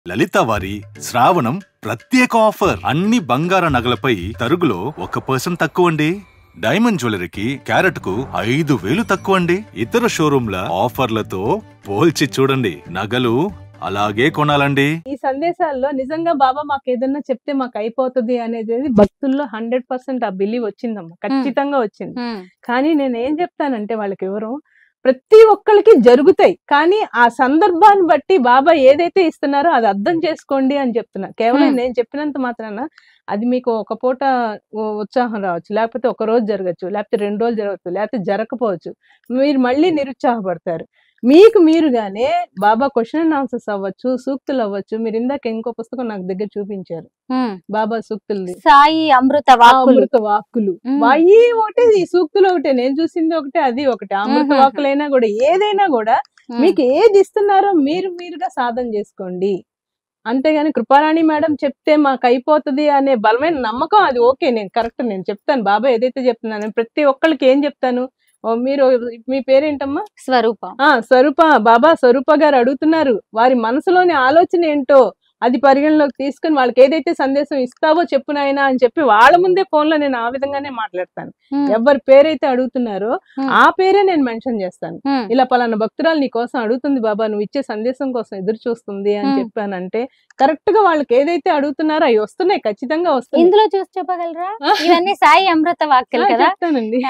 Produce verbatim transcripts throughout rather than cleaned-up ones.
లలిత వారి శ్రావణం ప్రత్యేక ఆఫర్. అన్ని బంగార నగలపై తరుగులో ఒక పర్సెంట్ తక్కువ అండి. డైమండ్ జ్యువెలరీకి క్యారెట్ కు ఐదు వేలు తక్కువ అండి. ఇతర షోరూంల ఆఫర్లతో పోల్చి చూడండి. నగలు అలాగే కొనాలండి. ఈ సందేశాల్లో నిజంగా బాబా మాకు ఏదన్నా చెప్తే మాకు అయిపోతుంది అనేది భక్తుల్లో హండ్రెడ్ పర్సెంట్ ఆ బిలీవ్ వచ్చిందమ్మా, ఖచ్చితంగా వచ్చింది. కానీ నేను ఏం చెప్తానంటే వాళ్ళకి ఎవరు ప్రతి ఒక్కరికి జరుగుతాయి, కానీ ఆ సందర్భాన్ని బట్టి బాబా ఏదైతే ఇస్తున్నారో అది అర్థం చేసుకోండి అని చెప్తున్నా. కేవలం నేను చెప్పినంత మాత్రాన అది మీకు ఒక పూట ఉత్సాహం రావచ్చు, లేకపోతే ఒక రోజు జరగచ్చు, లేకపోతే రెండు రోజులు జరగచ్చు, లేకపోతే జరగకపోవచ్చు. మీరు మళ్ళీ నిరుత్సాహపడతారు. మీకు మీరుగానే బాబా క్వశ్చన్ అండ్ ఆన్సర్స్ అవ్వచ్చు, సూక్తులు అవ్వచ్చు. మీరు ఇందాక ఇంకో పుస్తకం నాకు దగ్గర చూపించారు, బాబా సూక్తులు, సాయి అమృత అమృత వాక్కులు. వాయి ఒకటే, ఈ సూక్తులు ఒకటే, నేను చూసింది ఒకటే, అది ఒకటే. అమృత వాక్కులైనా కూడా ఏదైనా కూడా మీకు ఏది ఇస్తున్నారో మీరు మీరుగా సాధన చేసుకోండి. అంతేగాని కృపారాణి మేడం చెప్తే మాకు అయిపోతుంది అనే బలమైన నమ్మకం అది ఓకే, నేను కరెక్ట్, నేను చెప్తాను. బాబా ఏదైతే చెప్తున్నాను ప్రతి ఒక్కరికి ఏం చెప్తాను. మీరు మీ పేరేంటమ్మా? స్వరూప. ఆ స్వరూప, బాబా స్వరూప గారు అడుగుతున్నారు. వారి మనసులోని ఆలోచన ఏంటో అది పరిగణలోకి తీసుకుని వాళ్ళకి ఏదైతే సందేశం ఇస్తావో చెప్పు నాయనా అని చెప్పి వాళ్ళ ముందే ఫోన్ లో నేను ఆ విధంగానే మాట్లాడతాను. ఎవరి పేరైతే అడుగుతున్నారో ఆ పేరే నేను మెన్షన్ చేస్తాను. ఇలా పలానా భక్తురాలు నీ కోసం అడుగుతుంది బాబా, నువ్వు ఇచ్చే సందేశం కోసం ఎదురు చూస్తుంది అని చెప్పానంటే కరెక్ట్ గా వాళ్ళకి ఏదైతే అడుగుతున్నారో అవి వస్తున్నాయి, ఖచ్చితంగా వస్తాయి. ఇందులో చూసి చెప్పగలరా? ఇవన్నీ సాయి అమృత వాక్యాలు కదా. చెప్తానండి,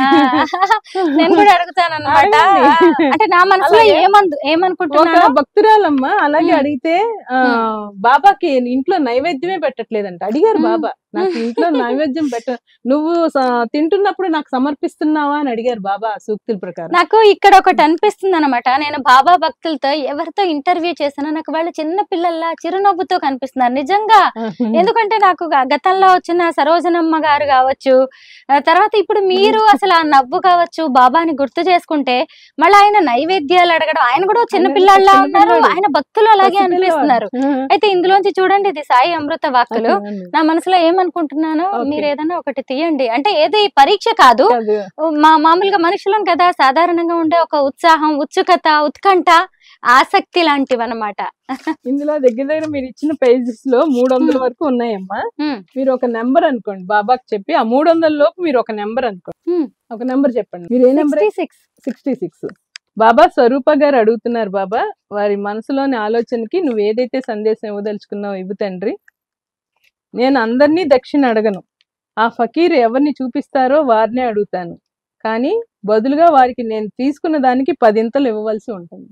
నేను కూడా అడుగుతాను అన్నమాట. అంటే నా మనసులో ఏమందు ఏమనుకుంటున్నా భక్తురాలమ్మా అలాగే అడిగితే ఆ బాబాకి ఇంట్లో నైవేద్యమే పెట్టట్లేదంట. అడిగారు బాబా, నాకు ఇంట్లో నైవేద్యం పెట్ట, నువ్వు తింటున్నప్పుడు నాకు సమర్పిస్తున్నావా అని అడిగారు బాబా సూక్తుల ప్రకారం. నాకు ఇక్కడ ఒకటి అనిపిస్తుంది అనమాట. నేను బాబా భక్తులతో ఎవరితో ఇంటర్వ్యూ చేసినా నాకు వాళ్ళు చిన్న పిల్లల్లా చిరునవ్వుతో కనిపిస్తున్నారు నిజంగా. ఎందుకంటే నాకు గతంలో వచ్చిన సరోజనమ్మ గారు కావచ్చు, తర్వాత ఇప్పుడు మీరు అసలు ఆ నవ్వు కావచ్చు, బాబాని గుర్తు చేసుకుంటే మళ్ళీ ఆయన నైవేద్యాలు అడగడం, ఆయన కూడా చిన్న పిల్లల్లా ఉన్నారు, ఆయన భక్తులు అలాగే అనిపిస్తున్నారు. అయితే ఇందులోంచి చూడండి, ఇది సాయి అమృత వాక్కులు. నా మనసులో ఏమనుకుంటున్నాను, మీరు ఏదైనా ఒకటి తీయండి. అంటే ఏది పరీక్ష కాదు, మా మామూలుగా మనుషులం కదా, సాధారణంగా ఉండే ఒక ఉత్సాహం, ఉత్సుకత, ఉత్కంఠ, ఆసక్తి లాంటివి అన్నమాట. ఇందులో దగ్గర దగ్గర మీరు ఇచ్చిన పేజెస్ లో మూడు వందల వరకు ఉన్నాయమ్మా. మీరు ఒక నెంబర్ అనుకోండి, బాబాకి చెప్పి ఆ మూడు వందల లోపు మీరు ఒక నెంబర్ అనుకోండి, ఒక నెంబర్ చెప్పండి. మీరు ఏ number? Sixty six. Baba Swarupa garu అడుగుతున్నారు, బాబా వారి మనసులోని ఆలోచనకి నువ్వు ఏదైతే సందేశం ఇవ్వదలుచుకున్నావు ఇవ్వు తండ్రి. నేను అందరినీ దక్షిణ అడగను, ఆ ఫకీర్ ఎవరిని చూపిస్తారో వారినే అడుగుతాను, కానీ బదులుగా వారికి నేను తీసుకున్న దానికి పదింతలు ఇవ్వవలసి ఉంటుంది.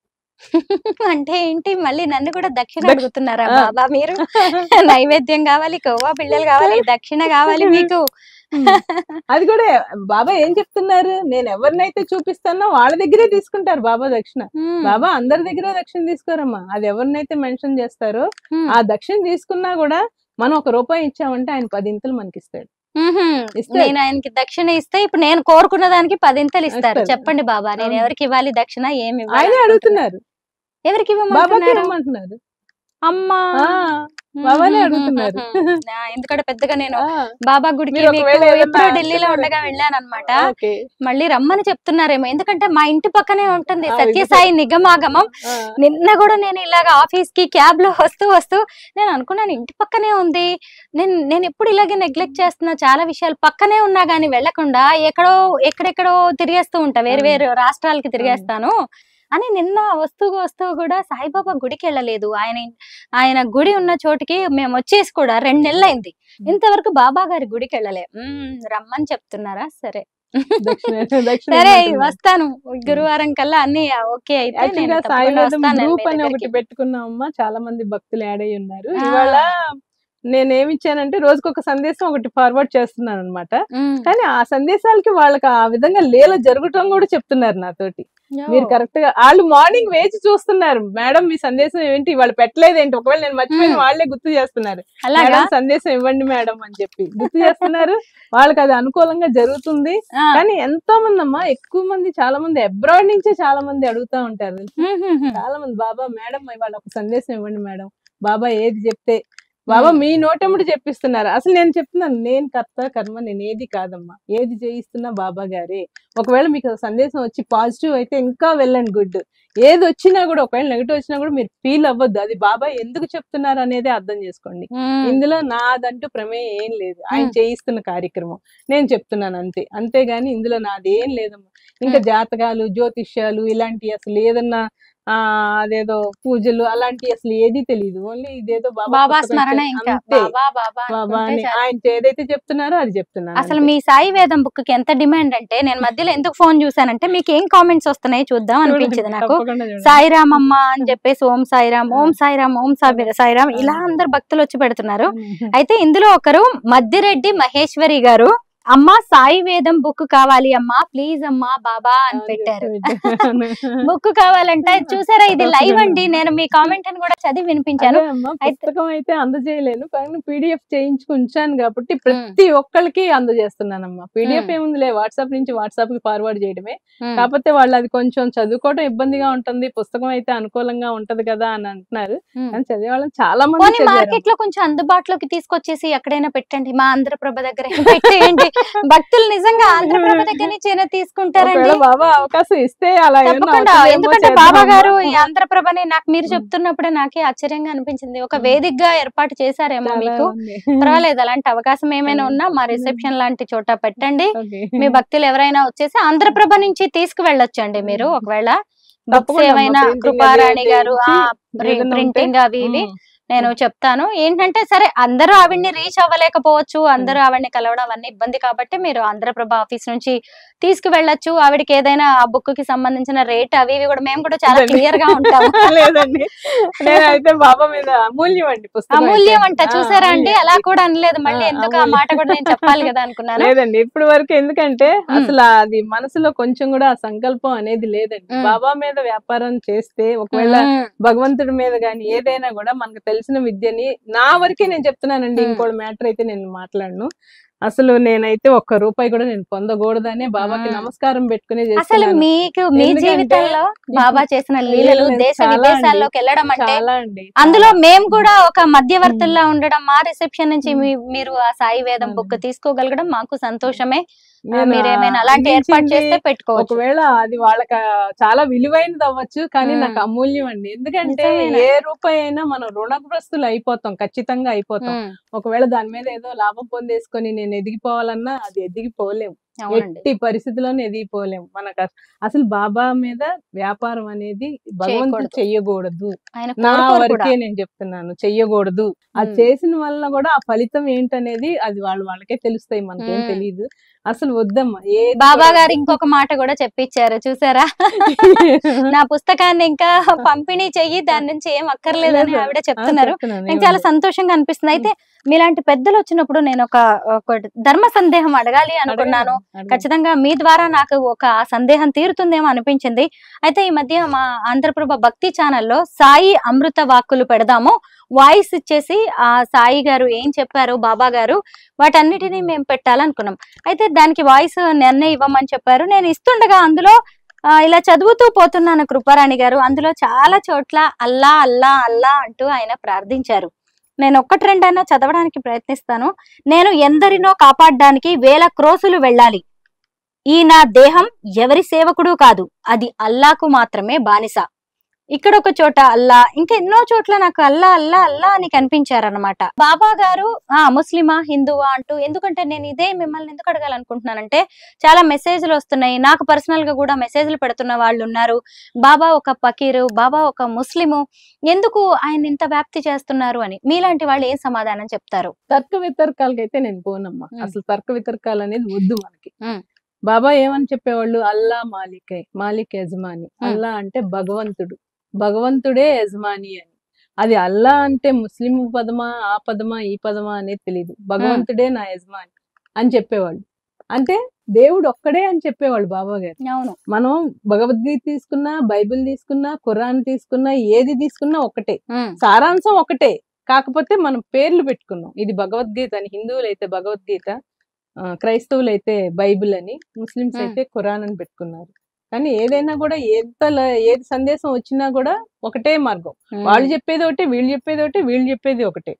అంటే ఏంటి, మళ్ళీ నన్ను కూడా దక్షిణ అడుగుతున్నారా బాబా మీరు? నైవేద్యం కావాలి, కొవ్వా పిల్లలు కావాలి, దక్షిణ కావాలి మీకు. అది కూడా బాబా ఏం చెప్తున్నారు, నేను ఎవరినైతే చూపిస్తానో వాళ్ళ దగ్గరే తీసుకుంటారు బాబా దక్షిణ. బాబా అందరి దగ్గర దక్షిణ తీసుకోరమ్మా, అది ఎవరినైతే మెన్షన్ చేస్తారో ఆ దక్షిణ తీసుకున్నా కూడా మనం ఒక రూపాయి ఇచ్చామంటే ఆయన పదింతలు మనకి ఇస్తాడు. నేను ఆయనకి దక్షిణ ఇస్తే ఇప్పుడు నేను కోరుకున్న దానికి పదింతలు ఇస్తారు. చెప్పండి బాబా, నేను ఎవరికి ఇవ్వాలి దక్షిణ? ఏమి ఆయనే అడుగుతున్నారు, ఎవరికి ఇవ్వమంటున్నారు? అమ్మా బాబానే అడుగుతున్నారు. ఎందుకంటే పెద్దగా నేను బాబా గుడికి ఎప్పుడో ఢిల్లీలో ఉండగా వెళ్ళాను అనమాట. మళ్ళీ రమ్మని చెప్తున్నారేమో, ఎందుకంటే మా ఇంటి పక్కనే ఉంటుంది సత్యసాయి నిగమాగమం. నిన్న కూడా నేను ఇలాగ ఆఫీస్ కి క్యాబ్ లో వస్తూ వస్తూ నేను అనుకున్నాను ఇంటి పక్కనే ఉంది, నేను నేను ఎప్పుడు ఇలాగే నెగ్లెక్ట్ చేస్తున్నా, చాలా విషయాలు పక్కనే ఉన్నా గానీ వెళ్లకుండా ఎక్కడో ఎక్కడెక్కడో తిరిగేస్తూ ఉంటా, వేరు వేరు రాష్ట్రాలకి తిరిగేస్తాను అని నిన్న వస్తూ వస్తూ కూడా సాయిబాబా గుడికి వెళ్ళలేదు. ఆయన ఆయన గుడి ఉన్న చోటుకి మేము వచ్చేసి కూడా రెండు నెలలు అయింది, ఇంతవరకు బాబా గారి గుడికి వెళ్ళలే. రమ్మని చెప్తున్నారా? సరే సరే వస్తాను, గురువారం కల్లా అన్ని ఓకే అయితే ఒకటి పెట్టుకున్నామమ్మా. చాలా మంది భక్తులు యాడ్ అయ్యి ఉన్నారు. ఇవాళ నేనేమిచ్చానంటే రోజుకి ఒక సందేశం ఒకటి ఫార్వర్డ్ చేస్తున్నాను అనమాట. కానీ ఆ సందేశాలకి వాళ్ళకి ఆ విధంగా లీల జరగటం కూడా చెప్తున్నారు నాతోటి. మీరు కరెక్ట్ గా వాళ్ళు మార్నింగ్ వేచి చూస్తున్నారు, మేడం మీ సందేశం ఏంటి వాళ్ళు పెట్టలేదు ఏంటి, ఒకవేళ నేను మర్చిపోయిన వాళ్ళే గుర్తు చేస్తున్నారు, సందేశం ఇవ్వండి మేడం అని చెప్పి గుర్తు చేస్తున్నారు. వాళ్ళకి అది అనుకూలంగా జరుగుతుంది. కానీ ఎంతో మంది అమ్మా, ఎక్కువ మంది, చాలా మంది అబ్రాడ్ నుంచే చాలా మంది అడుగుతా ఉంటారు. చాలా మంది బాబా మేడం వాళ్ళ ఒక సందేశం ఇవ్వండి మేడం, బాబా ఏది చెప్తే బాబా మీ నోటెముడు చెప్పిస్తున్నారు. అసలు నేను చెప్తున్నాను, నేను కర్త కర్మ నేను ఏది కాదమ్మా, ఏది చేయిస్తున్నా బాబా గారే. ఒకవేళ మీకు సందేశం వచ్చి పాజిటివ్ అయితే ఇంకా వెల్ అండ్ గుడ్, ఏది వచ్చినా కూడా ఒకవేళ నెగిటివ్ వచ్చినా కూడా మీరు ఫీల్ అవ్వద్దు, అది బాబా ఎందుకు చెప్తున్నారు అనేది అర్థం చేసుకోండి. ఇందులో నాదంటూ ప్రమేయం ఏం లేదు, ఆయన చేయిస్తున్న కార్యక్రమం నేను చెప్తున్నాను అంతే, అంతేగాని ఇందులో నాదేం లేదమ్మా. ఇంకా జాతకాలు, జ్యోతిష్యాలు ఇలాంటి అసలు ఏదన్నా ఆ అదేదో పూజలు అలాంటి అసలు ఏది తెలియదు, ఓన్లీ ఇదేదో బాబా స్మరణ, ఇంకా అంతే. బాబా బాబా బాబా అనుకుంటే అని చాలు. ఆయన ఏదైతే చెప్తున్నారో అది చెప్తున్నాను అసలు అంతే. మీ సాయి వేదం బుక్ కి ఎంత డిమాండ్ అంటే, నేను మధ్యలో ఎందుకు ఫోన్ చూసానంటే మీకు ఏం కామెంట్స్ వస్తున్నాయి చూద్దాం అనిపించింది చూడండి, నాకు. తప్పకుండా చూడండి. సాయిరామ్ అమ్మ అని చెప్పేసి ఓం సాయిరామ్, ఓం సాయిరామ్, ఓం సాయి సాయిరామ్, ఇలా అందరు భక్తులు వచ్చి పెడుతున్నారు. అయితే ఇందులో ఒకరు మద్దిరెడ్డి మహేశ్వరి గారు, అమ్మా సాయి వేదం బుక్ కావాలి అమ్మా ప్లీజ్ అమ్మా బాబా అని పెట్టారు. బుక్ కావాలంటే చూసారా, ఇది లైవ్ అండి, నేను మీ కామెంట్ అని కూడా చదివి వినిపించాను. అదే అమ్మా, పుస్తకం అయితే అందజేయలేను కానీ పీడిఎఫ్ చేయించుకు ఉంచాను కాబట్టి ప్రతి ఒక్కరికి అందజేస్తున్నానమ్మా. పీడిఎఫ్ ఏముందిలే, వాట్సాప్ నుంచి వాట్సాప్ కి ఫార్వర్డ్ చేయడమే. కాకపోతే వాళ్ళు అది కొంచెం చదువుకోవడం ఇబ్బందిగా ఉంటుంది, పుస్తకం అయితే అనుకూలంగా ఉంటది కదా అని అంటున్నారు. కానీ చదివే వాళ్ళని చాలా మంది మార్కెట్ లో కొంచెం అందుబాటులోకి తీసుకొచ్చేసి ఎక్కడైనా పెట్టండి, మా ఆంధ్రప్రభ దగ్గర పెట్టేయండి. భక్తులు నిజంగా ఆంధ్రప్రభ దగ్గర నుంచి తీసుకుంటారండి. బాబా అవకాశం ఇస్తే అలా తప్పకుండా, ఎందుకంటే బాబా గారు ఈ ఆంధ్రప్రభని నాకు మీరు చెప్తున్నప్పుడే నాకే ఆశ్చర్యంగా అనిపించింది. ఒక వేదికగా ఏర్పాటు చేశారేమో మీకు, పర్వాలేదు అలాంటి అవకాశం ఏమైనా ఉన్నా మా రిసెప్షన్ లాంటి చోట పెట్టండి. మీ భక్తులు ఎవరైనా వచ్చేసి ఆంధ్రప్రభ నుంచి తీసుకువెళ్ళొచ్చండి మీరు. ఒకవేళ బుక్స్ ఏమైనా కృపారాణి గారు ప్రింటింగ్ అవి ఇవి నేను చెప్తాను. ఏంటంటే సరే అందరూ ఆవిడ్ని రీచ్ అవ్వలేకపోవచ్చు, అందరూ ఆవిడ్ని కలవడం అన్ని ఇబ్బంది కాబట్టి మీరు ఆంధ్రప్రభ ఆఫీస్ నుంచి తీసుకువెళ్ళొచ్చు. ఆవిడకి ఏదైనా ఆ బుక్ కి సంబంధించిన రేట్ అవి ఇవి కూడా మేము కూడా చాలా క్లియర్ గా ఉంటాము. లేదండి, నేనైతే బాబా మీద అమూల్యం అండి పుస్తకం, అమూల్యం అంట. చూసారా అండి, అలా కూడా అనలేదు, మళ్ళీ ఎందుకు ఆ మాట కూడా నేను చెప్పాలి కదా అనుకున్నాను. లేదండి ఇప్పుడు వరకు, ఎందుకంటే అసలు అది మనసులో కొంచెం కూడా ఆ సంకల్పం అనేది లేదండి. బాబా మీద వ్యాపారం చేస్తే ఒకవేళ భగవంతుడి మీద గాని ఏదైనా కూడా మనకు తెలిసిన విద్యని, నా వరకే నేను చెప్తున్నానండి, ఇంకోటి మ్యాటర్ అయితే నేను మాట్లాడను. అసలు నేనైతే ఒక్క రూపాయి కూడా నేను పొందకూడదనే బాబాకి నమస్కారం పెట్టుకునే అసలు మీకు మీ జీవితంలో బాబా చేసిన లీలలు, దేశ విదేశాల్లోకి వెళ్ళడం అంటే అందులో మేము కూడా ఒక మధ్యవర్తుల్లా ఉండడం, మా రిసెప్షన్ నుంచి మీరు ఆ సాయి వేదం బుక్ తీసుకోగలగడం మాకు సంతోషమే. మీరేమైనా అలాంటి ఏర్పాటు చేస్తే పెట్టుకోవచ్చు. ఒకవేళ అది వాళ్ళకి చాలా విలువైనది అవ్వచ్చు, కానీ నాకు అమూల్యం అండి. ఎందుకంటే ఏ రూపాయి అయినా మనం రుణగ్రస్తులు అయిపోతాం, ఖచ్చితంగా అయిపోతాం. ఒకవేళ దాని మీద ఏదో లాభం పొందేసుకొని నేను ఎదిగిపోవాలన్నా అది ఎదిగిపోలేము, ఎట్టి పరిస్థితుల్లోనే ఎదిగిపోలేము. మనకు అసలు బాబా మీద వ్యాపారం అనేది భగవంతుడు చెయ్యకూడదు, నా వరకే నేను చెప్తున్నాను, చెయ్యకూడదు. అది చేసిన వల్ల కూడా ఆ ఫలితం ఏంటనేది అది వాళ్ళు వాళ్ళకే తెలుస్తాయి, మనకేం తెలియదు. అసలు వద్దమ్మా. ఏ బాబా గారు ఇంకొక మాట కూడా చెప్పించారు చూసారా, నా పుస్తకాన్ని ఇంకా పంపిణీ చెయ్యి, దాని నుంచి ఏం అక్కర్లేదని ఆవిడ చెప్తున్నారు. నాకు చాలా సంతోషంగా అనిపిస్తుంది. అయితే మీలాంటి పెద్దలు వచ్చినప్పుడు నేను ఒక ధర్మ సందేహం అడగాలి అనుకున్నాను. ఖచ్చితంగా మీ ద్వారా నాకు ఒక సందేహం తీరుతుందేమో అనిపించింది. అయితే ఈ మధ్య మా ఆంధ్రప్రభ భక్తి ఛానల్లో సాయి అమృత వాక్కులు పెడదాము, వాయిస్ ఇచ్చేసి ఆ సాయి గారు ఏం చెప్పారు బాబా గారు వాటన్నిటిని మేము పెట్టాలనుకున్నాం. అయితే దానికి వాయిస్ నిర్ణయం ఇవ్వమని చెప్పారు. నేను ఇస్తుండగా అందులో ఇలా చదువుతూ పోతున్నాను కృపారాణి గారు, అందులో చాలా చోట్ల అల్లా అల్లా అల్లా అంటూ ఆయన ప్రార్థించారు. నేను ఒక్కటి రెండైనా చదవడానికి ప్రయత్నిస్తాను. నేను ఎందరినో కాపాడడానికి వేల క్రోసులు వెళ్ళాలి, ఈ నా దేహం ఎవరి సేవకుడు కాదు, అది అల్లాకు మాత్రమే బానిస. ఇక్కడ ఒక చోట అల్లా, ఇంకా ఎన్నో చోట్ల నాకు అల్లా అల్లా అల్లా అని కనిపించారనమాట. బాబా గారు ఆ ముస్లిమా హిందువా అంటూ, ఎందుకంటే నేను ఇదే మిమ్మల్ని ఎందుకు అడగాలనుకుంటున్నానంటే చాలా మెసేజ్లు వస్తున్నాయి, నాకు పర్సనల్ గా కూడా మెసేజ్లు పెడుతున్న వాళ్ళు ఉన్నారు. బాబా ఒక ఫకీరు, బాబా ఒక ముస్లిము, ఎందుకు ఆయన ఇంత వ్యాప్తి చేస్తున్నారు అని. మీలాంటి వాళ్ళు ఏం సమాధానం చెప్తారు? తర్క వితర్కాలకైతే నేను పోనమ్మా, అసలు తర్క వితర్కాలు అనేది వద్దు మనకి. బాబా ఏమని చెప్పేవాళ్ళు, అల్లా మాలికే, మాలిక్ యజమాని. అల్లా అంటే భగవంతుడు, భగవంతుడే యజమాని అని. అది అల్లా అంటే ముస్లిం పదమా ఆ పదమా ఈ పదమా అనేది తెలియదు, భగవంతుడే నా యజమాని అని చెప్పేవాళ్ళు. అంటే దేవుడు ఒక్కడే అని చెప్పేవాళ్ళు బాబా గారు. అవును, మనం భగవద్గీత తీసుకున్నా, బైబిల్ తీసుకున్నా, ఖురాన్ తీసుకున్నా, ఏది తీసుకున్నా ఒకటే, సారాంశం ఒకటే. కాకపోతే మనం పేర్లు పెట్టుకున్నాం, ఇది భగవద్గీత అని. హిందువులు అయితే భగవద్గీత, క్రైస్తవులు అయితే బైబిల్ అని, ముస్లిమ్స్ అయితే ఖురాన్ అని పెట్టుకున్నారు. కానీ ఏదైనా కూడా ఎంత ఏది సందేశం వచ్చినా కూడా ఒకటే మార్గం, వాళ్ళు చెప్పేది ఒకటి, వీళ్ళు చెప్పేది ఒకటి, వీళ్ళు చెప్పేది ఒకటే.